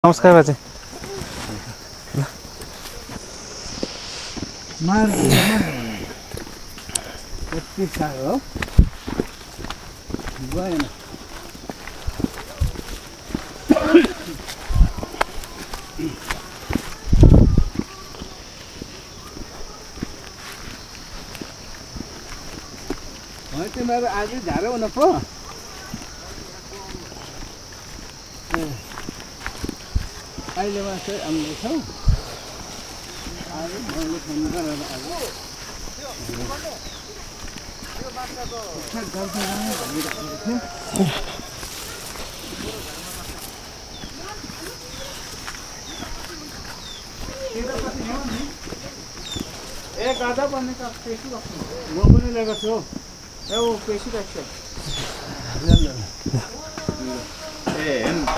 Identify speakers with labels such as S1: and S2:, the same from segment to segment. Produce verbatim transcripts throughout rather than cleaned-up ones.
S1: नमस्कार बाजे।
S2: मार कति साह्रो हो गएन। तिमीहरू आज झार्यौ न पो। अहिले मात्रै आउँदै छौ। आज मैले फोन गरेर आज ए गादा बन्ने त पेसी राख्नु म पनि ल्याएको छु ए ओ पेसी राख्छ ए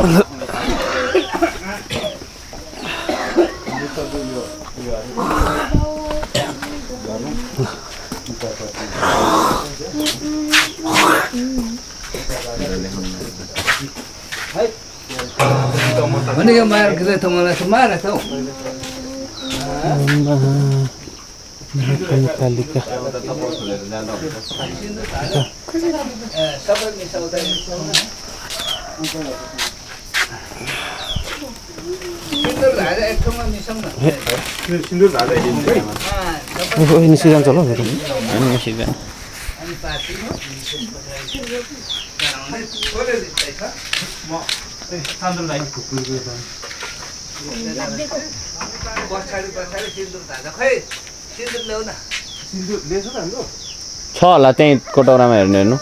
S3: भने यो मार गरे त मलाई त मार त
S1: कालिका
S3: सबै मिसाउँदा सिन्दुर धारा एक ठाउँमा मिसाउँ न
S2: सिन्दुर धारा
S1: ओ निस्कि जान्छ होला नि निस्कि जान्छ
S3: अनि पार्टी म छोरे दिदै छ
S2: म सान्दुर दाइ फुकुरको त
S3: पछाडि पछाडि सिन्दुर धारा खै सिन्दुर ल्याउ न
S2: सिन्दुर ल्याछ त हाम्रो
S1: छ होला त्यही कोटौरामा हेर्नु हेर्नु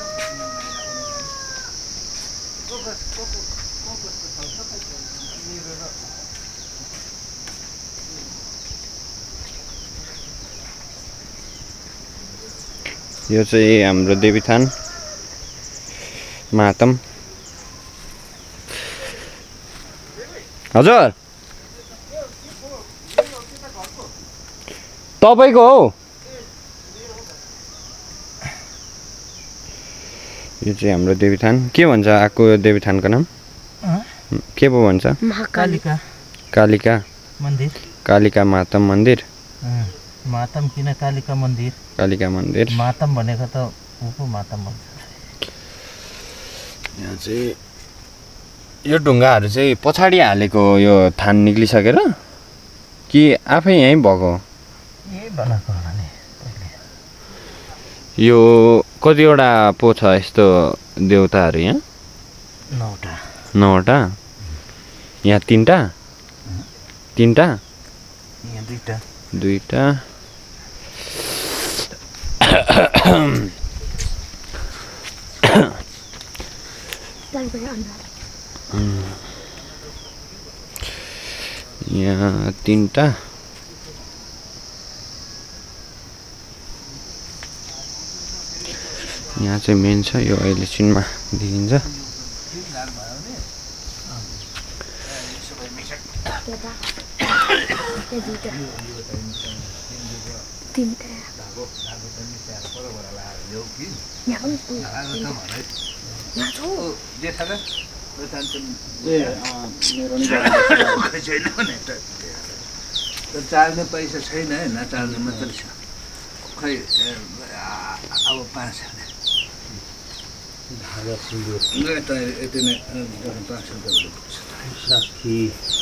S1: यो चाहिँ हाम्रो देवीथान मातम। हजुर तपाईको हो यो चाहिँ हाम्रो देवीथान। के भन्छ आको देवीथानको नाम के पो भन्छ?
S4: कालिका
S3: कालिका
S4: मन्दिर।
S3: कालिका मातम मन्दिर।
S4: मातम किन कालिका मन्दिर?
S3: कालिका मन्दिर।
S4: मातम भनेको त उप मातम भन्छ।
S3: यहाँ चाहिँ यो ढुङ्गाहरू चाहिँ पछाडि हालेको यो थान निक्लिसकेर कि आफै यहीँ भएको?
S4: ए बनाएको होला नि पहिले।
S3: यो कतिवटा पो छ यस्तो देवताहरू यहाँ?
S4: नौवटा।
S3: नौवटा? यहाँ तिनवटा? तिनवटा?
S4: यहाँ दुईटा।
S3: दुईटा। यहाँ तिनवटा। यहाँ चाहिँ मेन छ यो अहिले चिनमा देखिन्छ।
S4: चाल्ने पैसा छैन है नचाल्ने मात्रै छ खै अब पाँच यति नै पाँच
S2: साथी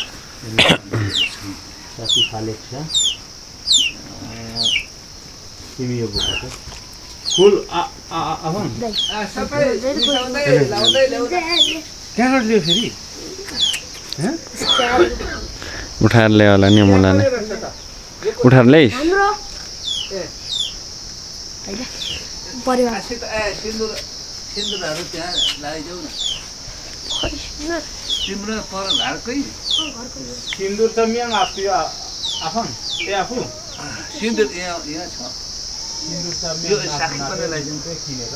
S2: साथी फालेको छ तिमी यो बोकेको फुल आफन
S3: सबै मिसाउँदै लाउँदै ल्याउँदै
S2: कहाँबाट ल्यायो फेरि
S3: उठाएर ल्यायो होला नि मुलाले उठाएर ल्याइस्
S4: सिन्दुर सिन्दुरहरू त्यहाँ लगाइदेऊ न तिम्रो पर घरकै
S2: सिन्दुर त म्याङ आफू आफन ए आफू
S4: सिन्दुर यहाँ यहाँ छ
S2: सिन्दुर त
S4: यो साखी पनि लगाइदिउँ
S2: किनेर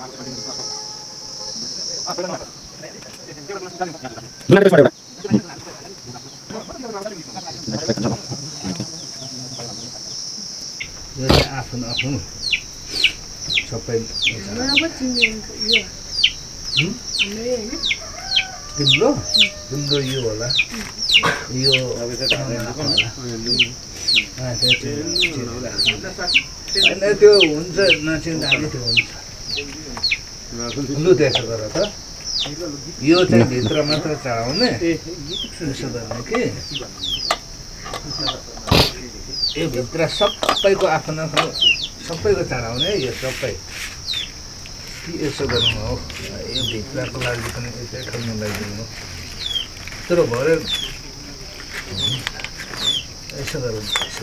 S4: यो चाहिँ आफ्नो आफ्नो सबै तिम्रो तिम्रो यो होला यो होइन त्यो हुन्छ नचिन्दाले त्यो हुन्छ लु त्यसो गर त यो चाहिँ भित्र मात्र चढाउने यसो गर्ने कि यो भित्र सबैको आफ्नो आफ्नो सबैको चढाउने यो सबै कि यसो गर्नु हो यो भित्रको लागि पनि यसै खेल्नु लगाइदिनु तर भरे यसो गरौँ यसो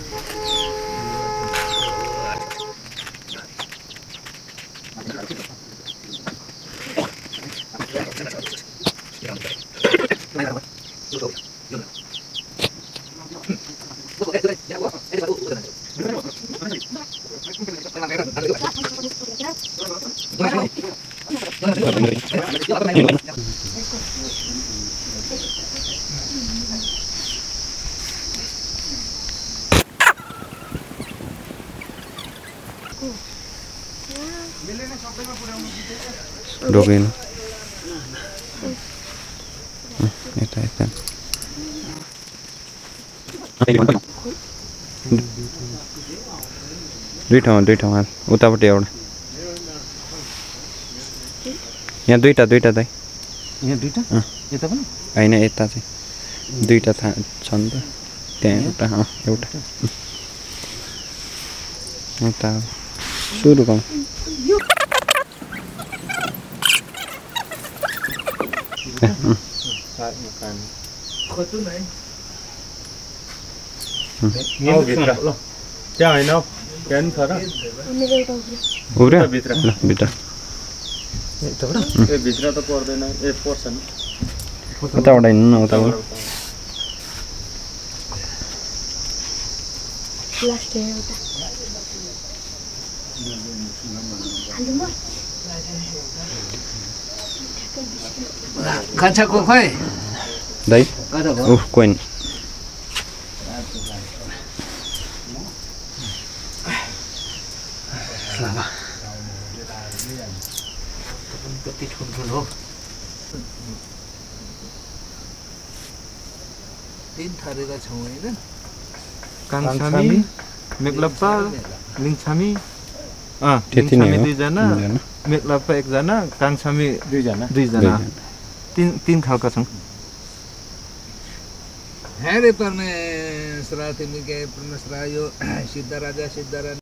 S1: रोकिन यता यता दुई ठाउँमा दुई ठाउँमा उतापट्टि एउटा यहाँ दुईवटा दुईवटा दाइ
S2: यहाँ दुईटा यता पनि
S1: होइन यता चाहिँ दुईवटा था छन् त त्यहाँ एउटा अँ एउटा यता सुरु गाउँ
S2: त्यहाँ होइन त्यहाँ नि छ र
S1: उब्रियो ल भित्र
S2: ए भित्र त पर्दैन ए पर्छ नि
S1: उताबाट हिँड्नु न उताबाट
S4: कान्छाको खोइ
S1: दाइ
S4: कता भयो
S1: उफ कोइन
S4: कति ठुल्ठुलो तिन थरीका छौँ होइन
S2: कान्छामी मेक्लप्पा लिङछामी अँ
S1: त्यति नै
S2: लिङछामी
S1: हो
S2: दुईजना मेक्लप्पा एकजना कान्छामी दुईजना दुईजना तिन तिन खालका छौँ
S4: हेरे परमेश्वरा तिमी के परमेश्वरा यो सिद्ध राजा सिद्ध राजा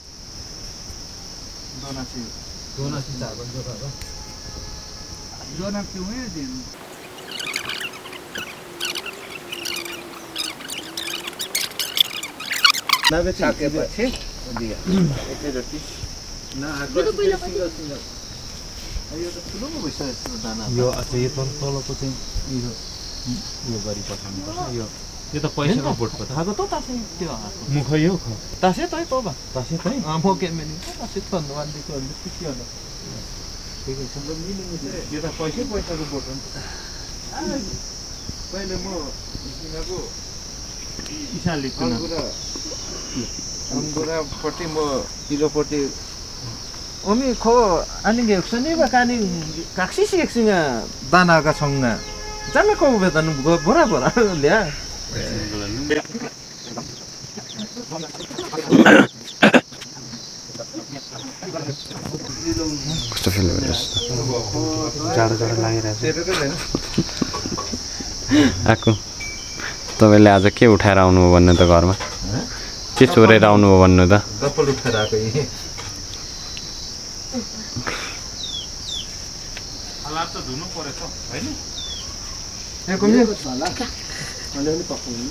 S2: दोनासी
S4: दोनासी चाबन जो बाबा जोना क्यों है दिन
S2: नबे
S4: सकेपछि दिया
S2: एकै जति
S4: न आको सिंगल सिंगल
S2: यो त ठुलो भइसक्यो दाना यो अझै यो तल तलको चाहिँ यो यो गरी पठाउनुपर्छ यो यो त पैसाको बोट पो थाहा त तासे त्यो मुख यो ख तासे तै तो बा तासे तै अ म के मेनी तासे त धन्यवाद दिएको अन्त के होला ठिकै छ यो त पैसा पैसाको बोट हो पहिले म किनको इसा लिखुन अंगुरापट्टि म इलोपट्टि ओमी खो आनिगे सनी बा कानी काक्सी सिक्सिङा दानाका छौंना जामे को बेतन बोरा बोरा ल्या
S1: कस्तो फिल भइरहेछ
S2: जाडो जाडो लागिरहेछ
S1: आएको तपाईँले आज के उठाएर आउनुभयो भन्नु त घरमा के चोरेर आउनुभयो भन्नु त
S2: गप्पल उठेर आएको यही हालात त धुनु परेछ हैन ए कुम्ले
S4: होला अलिअलि पकाउनु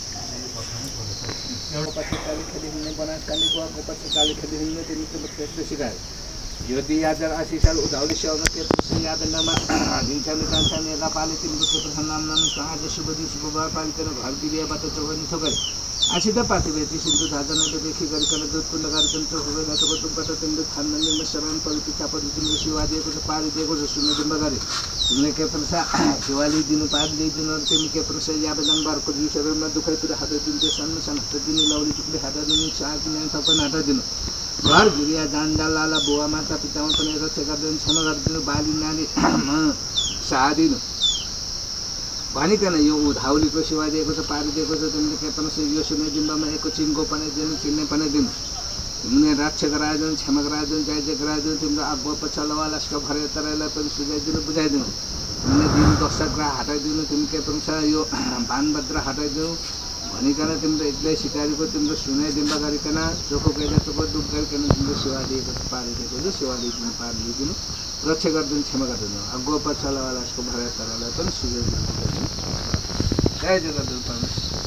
S4: एउटा पछि काली खेली हिँड्ने बनासकाली गएको पछि काली खेली हिँड्ने तिमीको त्यस्तो सिकायो यो दुई हजार असी साल उधौली सेवामा त्यो यादनमा हिंसामी कान्छामी नेपाली तिमीको क्षेत्र नाम नाम कहाँ शुभ दिन शुभ बार पालिकन घर बिरियाबाट चौबनी थोकै आसिदा पातिवेती सिन्धु धाजनाले देखि गरिकन दुध कुण्ड गरिकन चोखोलाई तब तुमबाट तिम्रो खान्न निर्म शरण परिपिता परितिम्रो सेवा दिएको छ पारि दिएको छ सुन्ने दिम्ब गरे तिमीले के प्रसा सेवाली दिनु पारि दिनु तिमी के प्रसा याबेदन बारको जीवनमा दुखैतिर हात दिन्थे सानो सानो हात दिनु लौली टुक्ले हात दिनु चाक दिनु थपन हात दिनु घर गिरिया जान्डा लाला बुवा माता पितामा पनि रक्षा गरिदिनु क्षमा गरिदिनु बाली नानी सादिनु भनिकन यो धाउलीको सेवा दिएको छ पारि दिएको छ तिमीले के पनि यो सुने जिम्बामा एको चिङ्गो पनि दिनु चिन्ने पनि दिनु तिमीले रक्षा गराइदिनु क्षमा गराइदिनु जय जय गराइदिनु तिम्रो आगो पछालवा लस्क भरे तरैलाई पनि सुझाइदिनु बुझाइदिनु तिमीले दिन दशग्रह हटाइदिनु तिमी के पनि यो भानभद्र हटाइदिनु भनिकन तिम्रो एक्लै सिकारीको तिम्रो सुनाइ दिम्बा गरिकन चोखो गैला चोखो दुख गरिकन तिम्रो सेवा दिएको छ पारि दिएको छ सेवा दिइदिनु पारि दिइदिनु रक्षा गरिदिनु क्षमा गरिदिनु आगो पछालवा लस्क भरे तरैलाई पनि सुझाइदिनु जय जय गरिदिनु पर्ने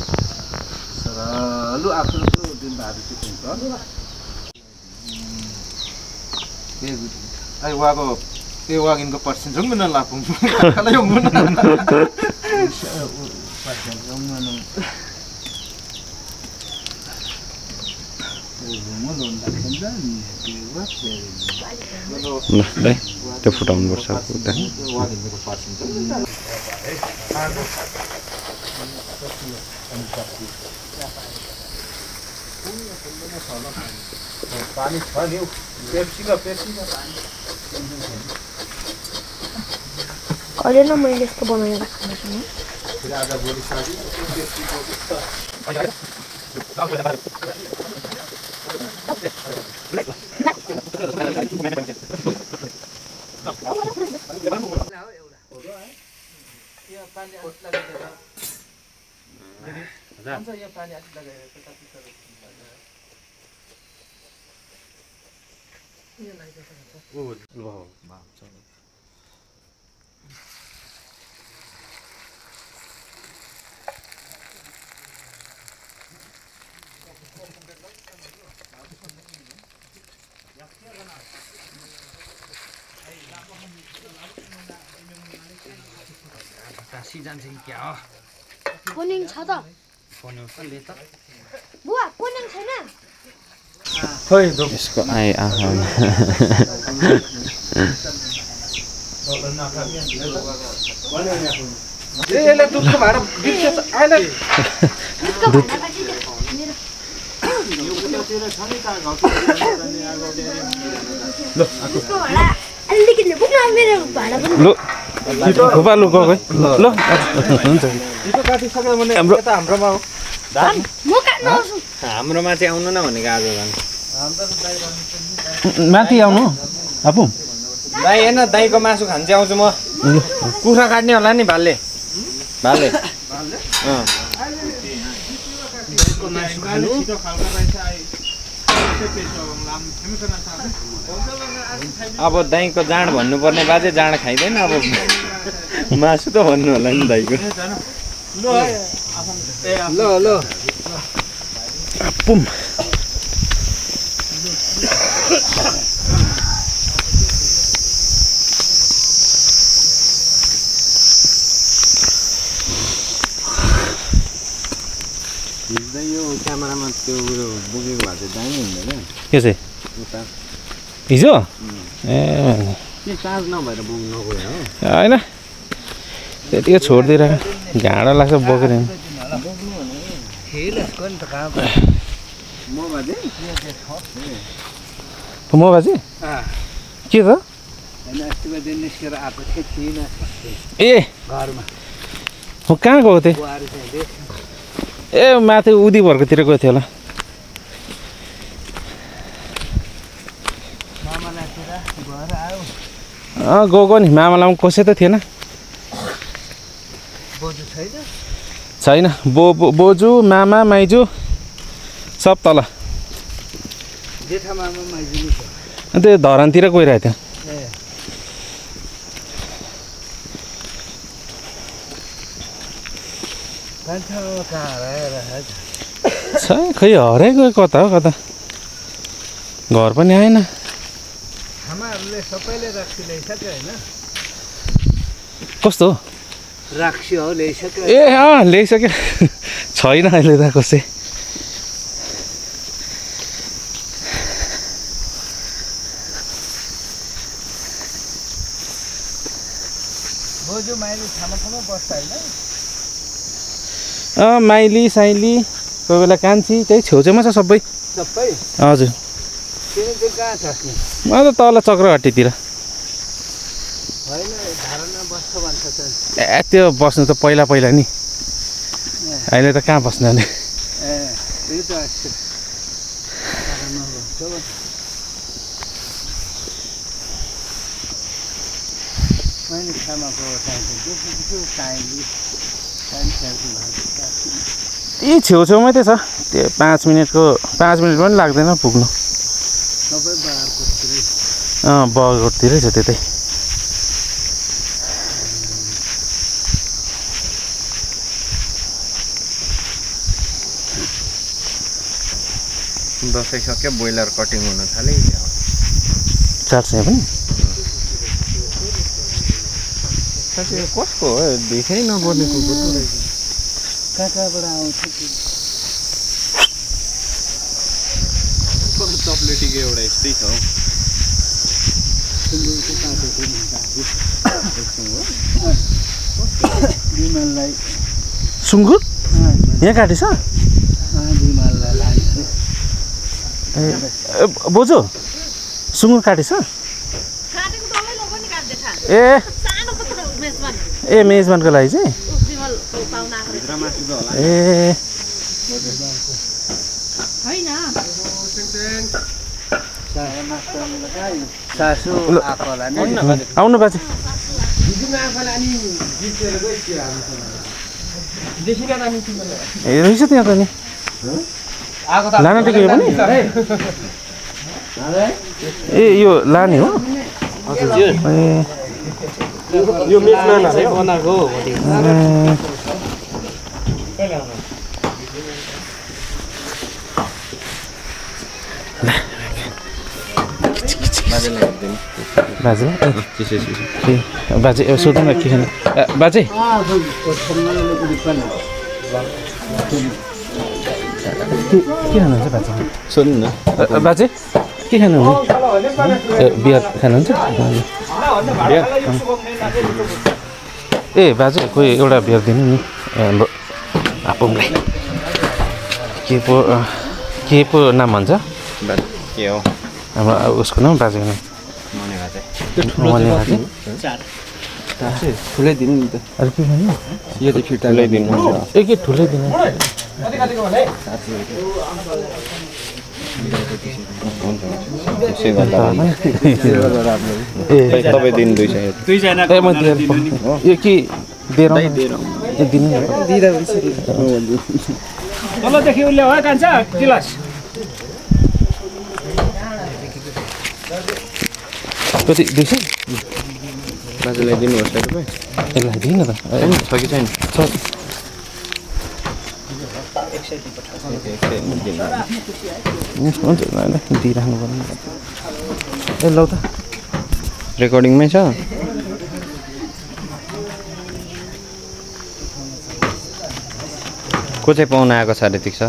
S4: सरलु आफ्नो दिन भारी चुकिन्छ
S2: ai wa ko e wa gin ko persen jong na la pum kala yo mun
S4: persen jong na no
S1: ल दाइ त्यो फुटाउनुपर्छ उता
S4: पानी छ नि पेप्सी का पेप्सी का पानी
S5: कहिले न मैले यस्तो बनाएर खानु छु
S4: फिर आधा बोली साडी पेप्सी को यो पानी अलिक लगाएर हुन्छ यो पानी अलिक लगाएर कति सर यो लाइदिएको छ ओ ल मा चलो काशी जान्छ कि क्या हो
S5: फोनिङ छ त
S4: फोन उठ्छ ले त
S5: बुवा फोनिङ छैन
S2: खोइ दो
S1: यसको आए आहा
S2: ए ले दुधको भाडा बिर्छ आइले
S5: दुध
S2: यो उतातिर छ नि त घाउ गर्ने आगो देरी ल
S5: दुधको भाडा अलिकति पुग्न मेरो भाडा पनि
S1: लु खुपा लु गयो ल ल हुन्छ
S2: यो काटी सक्यो भने यता हाम्रोमा हो
S5: म काट्न आउँछु
S3: हाम्रोमा चाहिँ आउनु न भनेको आज झन्
S1: माथि आउनु आफू
S3: दाइ हेर्न दाइको मासु खान चाहिँ आउँछु म कुखुरा काट्ने होला नि भालले भालले अँ अब दाइको जाँड भन्नुपर्ने बाजे जाँड खाइँदैन अब मासु त भन्नु होला नि दाइको
S4: ल ल
S1: पुम
S3: यो क्यामेरामा त्यो उयो बुझेको भए चाहिँ दामी हुँदैन
S1: के चाहिँ
S3: उता
S1: हिजो ए
S3: के चार्ज नभएर बुङ नगयो हो
S1: होइन त्यतिकै छोडिदिएर घाँडा लाग्छ बोकेर
S3: म बाजे
S1: म बाजे के त
S4: निस्केर आएको थिएन
S1: ए
S4: घरमा
S1: म कहाँ गएको थिएँ ए माथि उदी भर्कोतिर गएको थियो होला अँ गएको नि मामालाई पनि कसै त थिएन छैन बो बोजू मामा माइजू सब तल
S4: जेठा मामा माइजू छ
S1: त्यो धरानतिर गइरहेको थियो छ खै हराइ गयो कता हो कता घर पनि आएन
S4: आमाहरूले सबैले राक्सी ल्याइसक्यो होइन
S1: कस्तो
S4: राक्सी हो ल्याइसक्यो
S1: ए अँ ल्याइसक्यो छैन अहिले त कसै
S4: बोजू माइली ठाउँमा ठाउँमा बस्छ होइन
S2: अँ माइली साइली कोही बेला कान्छी त्यही छेउछेउमा छ सबै
S4: सबै
S2: हजुर
S4: तिमी चाहिँ कहाँ छस् नि
S2: म त तल चक्रहट्टीतिर
S4: होइन धारणमा बस्छ भन्छ त
S2: ए त्यो बस्नु त पहिला पहिला नि अहिले त कहाँ बस्नु नि
S4: ए त्यही त धारणमा बस्छ भन्छ मैले खामाको चाहिन्छ त्यो चाहिन्छ
S2: यी छेउछेउमै त छ त्यो पाँच मिनटको पाँच मिनट पनि लाग्दैन पुग्नु
S4: सबै बारकोटतिरै
S2: अँ बगरकोटतिरै छ त्यतै
S3: दसैँ सक्यो ब्रोइलर कटिङ हुन थाल्यो
S2: चार सय पनि
S3: कसको हो देखै नपर्ने कुकुर
S4: कहाँ कहाँबाट आउँछ
S3: चप्लेटीको एउटा यस्तै छ हौ
S4: विमललाई
S2: सुँगुर यहाँ काटेछ
S4: विमललाई लान्छ
S2: ए बोजू सुँगुर काटेछ ए ए मेजबानको लागि चाहिँ ए
S4: सासु आफूलाई नै
S2: आउनु बाजे ए रहेछ त्यहाँ त नि लान टेक्यो यो पनि ए यो लाने हो ए
S6: यो मेजमानहरुले बनाएको हो
S2: बाजे ए बाजे सोध्नु न के खाने बाजे के खानुहुन्छ बाजे
S3: सोध्नु न
S2: बाजे के खानुहुन्छ ए बियर खानुहुन्छ ए बाजे कोही एउटा बियर दिनु नि हाम्रो आपुङलाई के पो के पो नाम भन्छ
S3: के हो
S2: हाम्रो उसको नाम बाजेको नाम मने बाजे
S3: ठुलै दिनु नि त
S2: अरू के खाने
S3: यो चाहिँ फिर्ता ठुलै दिनु
S2: ए के ठुलै दिनु ए
S3: तपाईँ दिनु दुई सय
S6: दुईजना
S2: ए म दिएर यो के दिएर ए दिनु
S6: तलदेखि उसले हो कान्छ गिलास
S2: कति दुई सय
S3: दाजुलाई दिनुहोस् है तपाईँ
S2: यसलाई दिनु न त
S3: छ कि छैन
S2: छ हुन्छ दिइराख्नु पर्ने ए लौ त
S3: रेकर्डिङमै छ को चाहिँ पाउन आएको छ अरे ठिक छ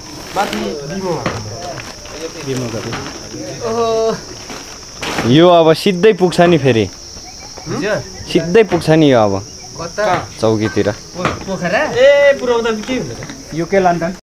S3: यो अब सिधै पुग्छ नि फेरि सिधै पुग्छ नि यो अब
S4: कता
S3: चौकीतिर
S4: पोखरा
S6: ए पुऱ्याउँदा के हुन्छ यो के लान्छ